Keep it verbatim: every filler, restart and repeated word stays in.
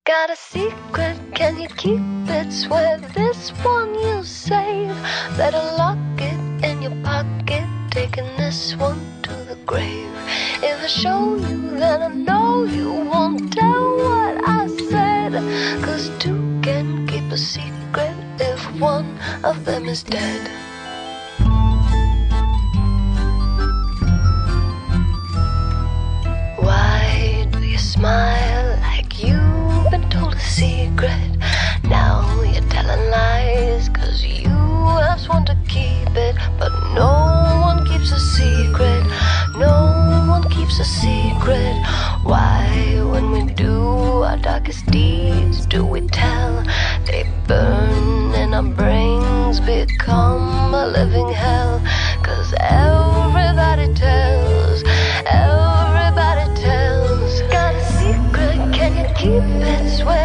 Got a secret, can you keep it? Swear this one you'll save. Better lock it in your pocket, taking this one to the grave. If I show you, then I know you won't tell what I said. Cause two can keep a secret if one of them is dead. Why do you smile like you've been told a secret? Now you're telling lies cause you have sworn to keep it. But no one keeps a secret, no one keeps a secret. Why, when we do our darkest deeds, do we tell? They burn and our brains become a living hell. Cause everybody tells, everybody tells. Got a secret, can you keep it? Swear